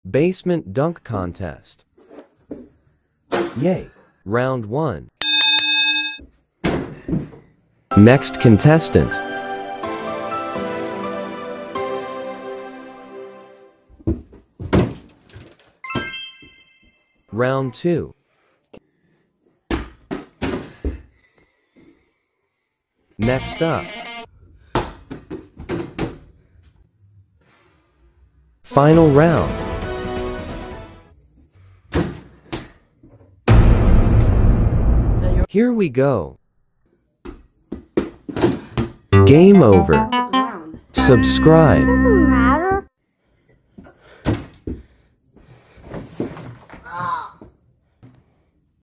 Basement dunk contest. Yay! Round 1. Next contestant. Round 2. Next up. Final round. Here we go. Game over. Subscribe.